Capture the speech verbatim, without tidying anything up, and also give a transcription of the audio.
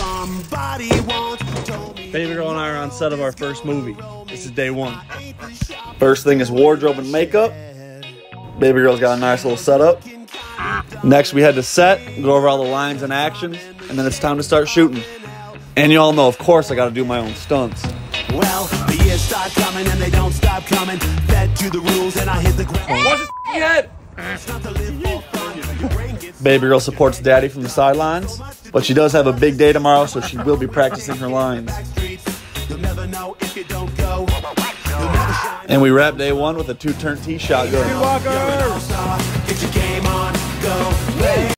somebody once told me. Baby girl and I are on set of our first movie. This is day one. First thing is wardrobe and makeup. Baby girl's got a nice little setup. Next we head to set, go over all the lines and actions, and then it's time to start shooting. And you all know, of course, I gotta do my own stunts. Well, the years start coming and they don't stop coming. Fed to the rules and I hit the ground. Watch his head! It's not to live for fun, but your brain gets Baby girl supports daddy from the sidelines, but she does have a big day tomorrow, so she will be practicing her lines. You'll never know if you don't go. You'll never shine. And we wrap day one with a two-turn tee shotgun. You're an all-star. Get your game on, go.